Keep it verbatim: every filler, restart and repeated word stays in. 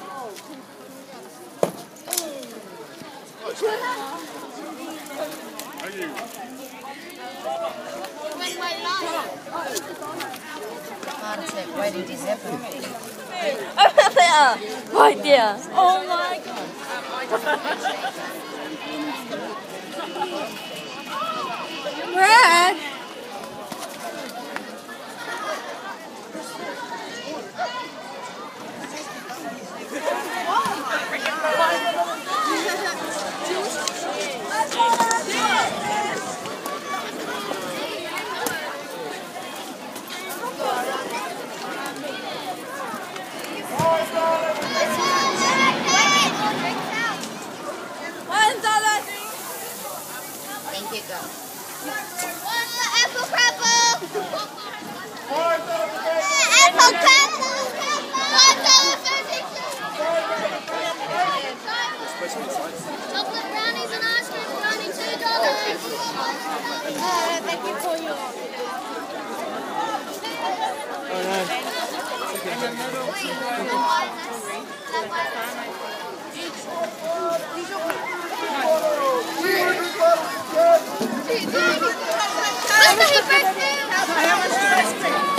Concept, why did you zip it? Over there! Right there! Oh my god! Brad! Thank you, go. Apple crapple! Apple crapple! Chocolate brownies and ice cream brownie, two dollars. Thank you for your. Oh no. Happy birthday!